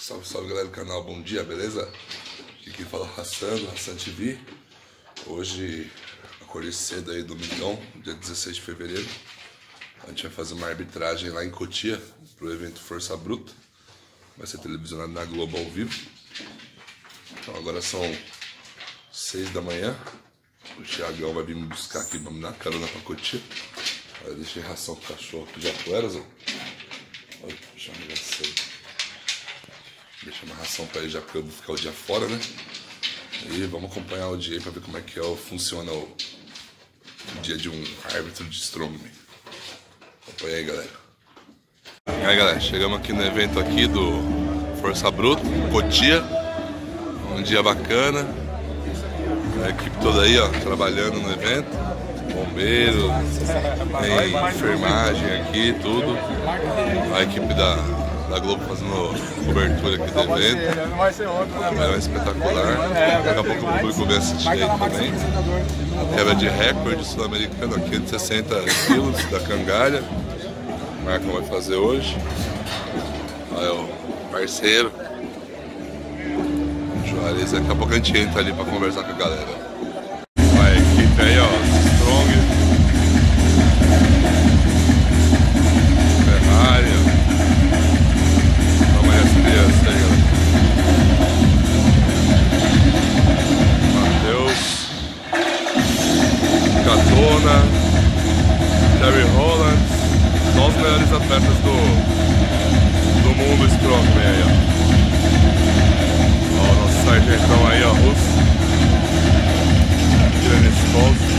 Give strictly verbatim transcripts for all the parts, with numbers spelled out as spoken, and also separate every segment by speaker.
Speaker 1: Salve, salve galera do canal, bom dia, beleza? Aqui quem fala é o Hassan, do Hassan T V. Hoje acordei cedo aí, domingão, dia dezesseis de fevereiro. A gente vai fazer uma arbitragem lá em Cotia, pro evento Força Bruta. Vai ser televisionado na Globo ao vivo. Então agora são seis da manhã. O Thiagão vai vir me buscar aqui, vamos dar carona pra Cotia. Eu deixei ração pro cachorro aqui já pro Eras, ó. Olha, deixa eu arregaçar aí. Deixa uma ração pra ele já, porque eu vou ficar o dia fora, né? E vamos acompanhar o dia aí pra ver como é que é, funciona o, o dia de um árbitro de Strongman. Acompanha aí, galera. E aí, galera, chegamos aqui no evento aqui do Força Bruta, Cotia. Um dia bacana. A equipe toda aí, ó, trabalhando no evento. Bombeiro, tem enfermagem aqui, tudo. A equipe da... da Globo fazendo cobertura aqui do evento. É espetacular. Daqui a pouco o público vem assistir aí também. Quebra de recorde sul-americano, quinhentos e sessenta quilos da cangalha. O Marcão vai fazer hoje. Olha o parceiro. Juarez, daqui a pouco a gente entra ali pra conversar com a galera. Olha a equipe aí, ó. Strong. Ferrari. Matheus, Catona, Terry Holland, só os melhores atletas do, do mundo Strongman aí, ó. Ó, o nosso sargentão aí, ó, russo, tirando esse bolso.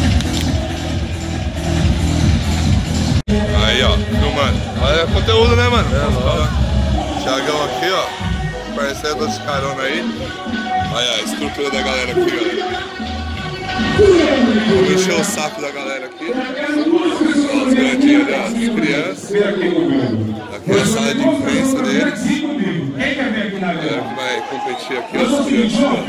Speaker 1: Aí, ó, filmando. Olha o conteúdo, né, mano? É, Thiagão aqui, ó, parceiro das carona aí. Olha a estrutura da galera aqui, galera. Vamos encher o saco da galera aqui. Ó, os grandinhos ali, as crianças. Aqui é a sala de imprensa deles. A galera que vai competir aqui, as crianças.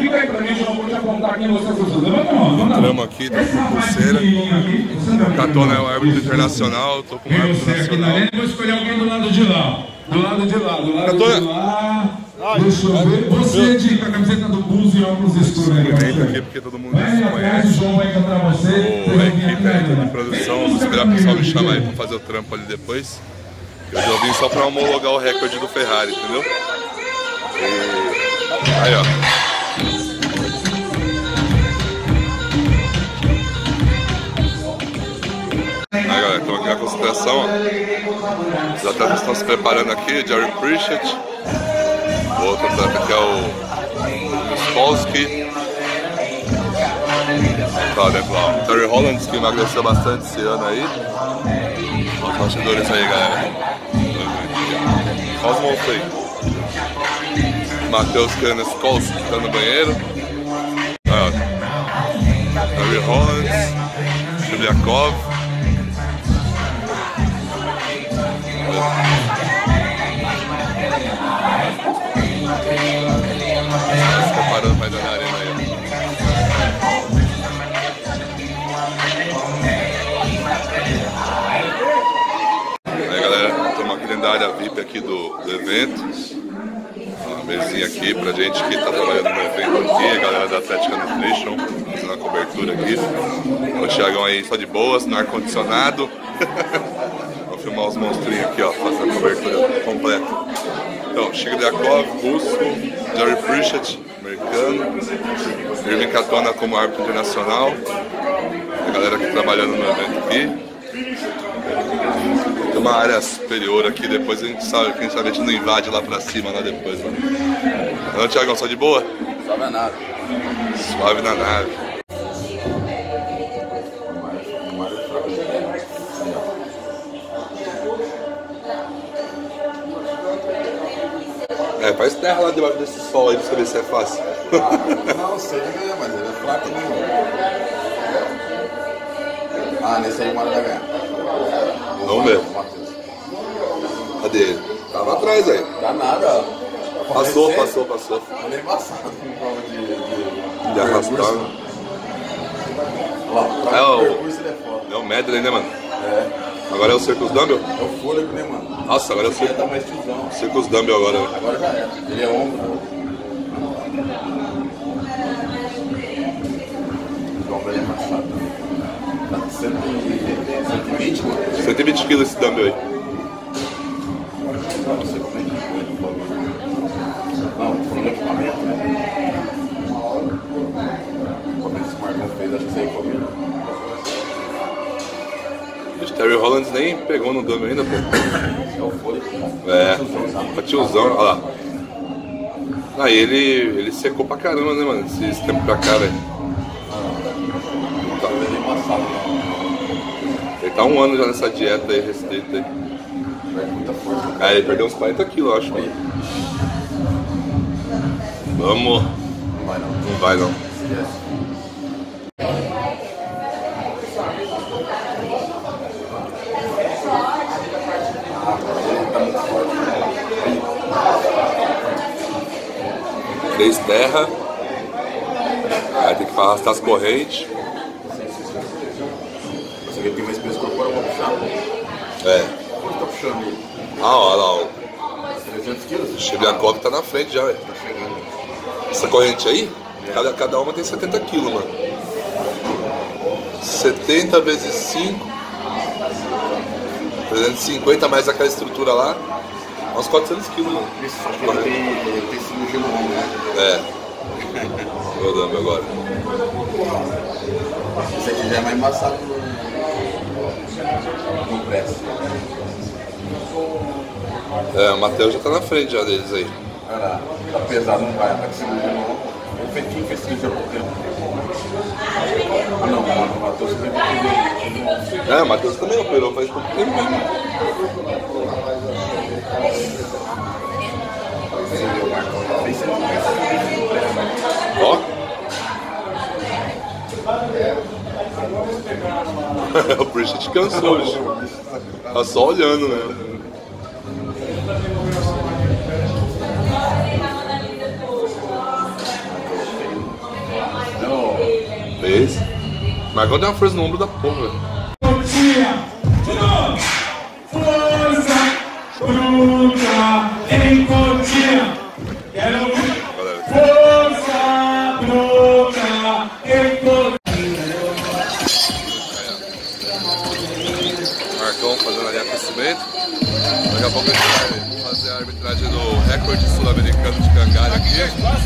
Speaker 1: Entramos aqui, tá com pulseira. O Catona é o árbitro internacional, tô com o árbitro nacional.
Speaker 2: Vou escolher alguém do lado de lá. Do lado de lá, do lado de lá. Deixa eu ver. Você de com a camiseta do Bulls e óculos escuros aí.
Speaker 1: Aqui porque todo mundo se conhece.
Speaker 2: O João vai encontrar você.
Speaker 1: O, a equipe aí de produção, vamos esperar o pessoal me chamar aí pra fazer o trampo ali depois. Eu já vim só pra homologar o recorde do Ferrari, entendeu? E... aí, ó. Aí, galera, estamos aqui na concentração, ó. Os atletas estão se preparando aqui, Jerry Pritchett. O outro atleta aqui é o Spolsky. Tá, né, lá. O Terry Holland, que emagreceu bastante esse ano aí. Os bastidores aí, galera. Olha os monstros aí. Matheus querendo Spolsky, que tá no banheiro. Aí, ó. Terry Holland. Juliakov. Se preparando pra ir na arena aí. Aí, galera, estamos aqui dentro da área V I P aqui do, do evento. Uma mesinha aqui pra gente que tá trabalhando no evento aqui, a galera da Atlética Nutrition, fazendo a cobertura aqui. O Thiagão aí só de boas, no ar-condicionado. Vou filmar os monstrinhos aqui, ó, fazendo a cobertura completa. Então, Juliakov, russo, Jerry Pritchett, americano, Irving Catona como árbitro internacional, a galera aqui trabalhando no evento aqui. Tem uma área superior aqui, depois a gente sabe, quem sabe a gente não invade lá pra cima, lá depois. Né? Não, Thiagão, só de boa?
Speaker 3: Suave na nave.
Speaker 1: Suave na nave. É, faz terra lá debaixo desse sol aí pra você ver se é fácil.
Speaker 3: Ah, não sei, né, mas ele é fraco nenhum. Ah, nesse aí uma hora vai ganhar.
Speaker 1: Não mesmo. Cadê ele? Tava atrás aí.
Speaker 3: Dá nada.
Speaker 1: Passou, passou, passou.
Speaker 3: Tá meio embaçado com prova de... de,
Speaker 1: de arrastar.
Speaker 3: Olha lá,
Speaker 1: é o...
Speaker 3: percurso ele é foda.
Speaker 1: É o medley, né, mano?
Speaker 3: É.
Speaker 1: Agora é o Circus Dumbbell?
Speaker 3: É o fôlego, né, mano?
Speaker 1: Nossa, agora eu sei.
Speaker 3: Tá mais tiozão.
Speaker 1: Sei com os dumbbell agora. Né?
Speaker 3: Agora já é. Ele é ombro. O ombro é amassado. Tá cento e vinte, né?
Speaker 1: cento e vinte quilos esse dumbbell aí.
Speaker 3: Não sei como é que foi o bagulho. Não, foi no equipamento, né? Como esse Marcão fez, acho que você comigo.
Speaker 1: O Terry Hollands nem pegou no dumbbell ainda, pô.
Speaker 3: É o fôlego.
Speaker 1: É, o tiozão, olha lá. Aí ele, ele secou pra caramba, né, mano? Esse, esse tempo pra cá, velho.
Speaker 3: Tá vendo embaçado, né?
Speaker 1: Ele tá um ano já nessa dieta aí, restrita aí.
Speaker 3: Perde muita força.
Speaker 1: Aí ele perdeu uns quarenta quilos, eu acho, mano. Vamos.
Speaker 3: Não vai não.
Speaker 1: Não vai, não.
Speaker 3: Esquece.
Speaker 1: Três terra. Aí tem que arrastar as correntes.
Speaker 3: Você vê que tem mais peso corporal pra puxar.
Speaker 1: É.
Speaker 3: Quanto tá puxando aí?
Speaker 1: Ah, olha lá, ó.
Speaker 3: trezentos quilos?
Speaker 1: O Chebiakov tá na frente já, velho.
Speaker 3: Tá chegando.
Speaker 1: Essa corrente aí, cada, cada uma tem setenta quilos, mano. setenta vezes cinco. trezentos e cinquenta mais aquela estrutura lá. Uns quatrocentos quilos, mano.
Speaker 3: Isso, só que ele tem, ele tem cirurgia no ombro, né?
Speaker 1: É. Meu Deus, agora.
Speaker 3: Esse aqui já é mais embaçado no, no press.
Speaker 1: É, o Matheus já tá na frente já deles aí.
Speaker 3: Olha lá, tá pesado, não vai, tá com cirurgia no ombro. O Fetinho fez cirurgia há pouco tempo. Não, o Matheus tem que fazer.
Speaker 1: É, o Matheus também operou faz pouco tempo mesmo.
Speaker 3: Você viu o Marcão, fez cirurgia.
Speaker 1: Ó. O Bridget cansou hoje. Tá só olhando, né? Fez. Marcão deu uma força no ombro da porra, velho.
Speaker 2: Cotia, de novo. Força bruta em Cotia. Quero ouvir. Força bruta em Cotia.
Speaker 1: Marcão fazendo ali aquecimento. Daqui a pouco a gente vai fazer a arbitragem do recorde sul-americano de cangalha aqui.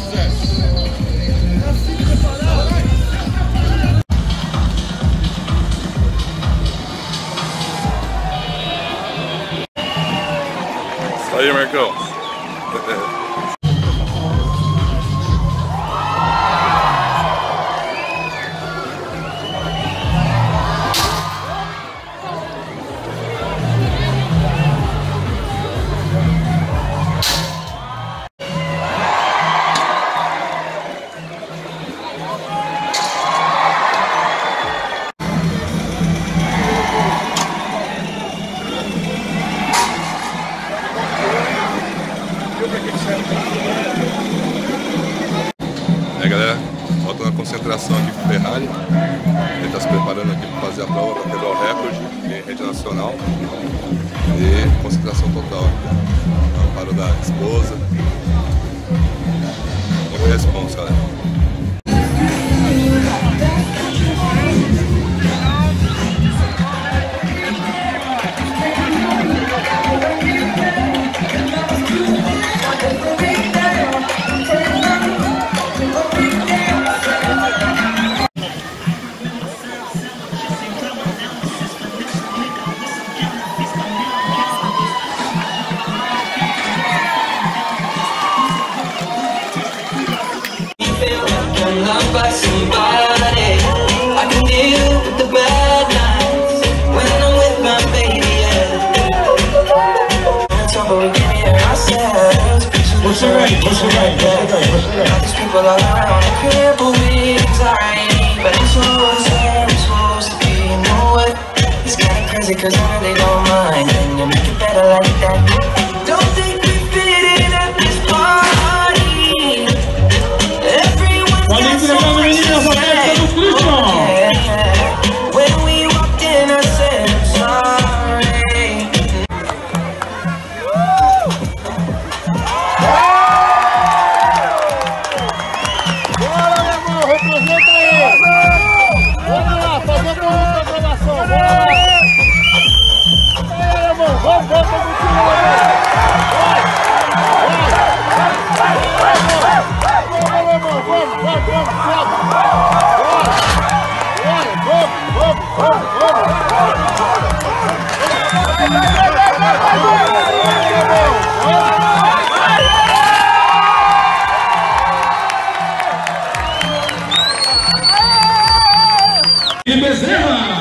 Speaker 1: Aí, Marcão. É, galera, voltando a concentração aqui com o Ferrari. Ele está se preparando aqui para fazer a prova, para quebrar o recorde em rede nacional. E concentração total. Amparo da esposa. Muita responsa, galera.
Speaker 4: By somebody, I can deal with the bad nights when I'm with my baby. Yeah. But we get here ourselves.
Speaker 2: Puxa aí, puxa aí, puxa aí, puxa aí.
Speaker 4: These people all around, I cripple with anxiety, but I'm so where I'm supposed to be. You know what? It's kinda crazy 'cause I really don't mind. Can you make it better like that? Don't think we fit in at this party. Everyone
Speaker 2: Pode entregar, meninas, a festa do Christian.
Speaker 4: When we walked in, I said I'm sorry.
Speaker 2: cima!